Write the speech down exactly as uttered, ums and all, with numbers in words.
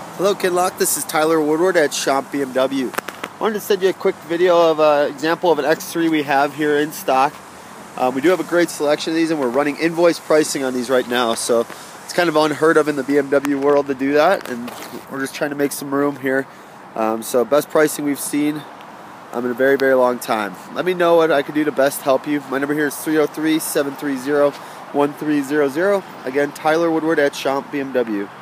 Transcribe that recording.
Hello Kinloch, this is Tyler Woodward at Schomp B M W. I wanted to send you a quick video of an example of an X three we have here in stock. Um, we do have a great selection of these and we're running invoice pricing on these right now, so it's kind of unheard of in the B M W world to do that, and we're just trying to make some room here. Um, so best pricing we've seen um, in a very, very long time. Let me know what I can do to best help you. My number here is three oh three, seven three zero, one three zero zero. Again, Tyler Woodward at Schomp B M W.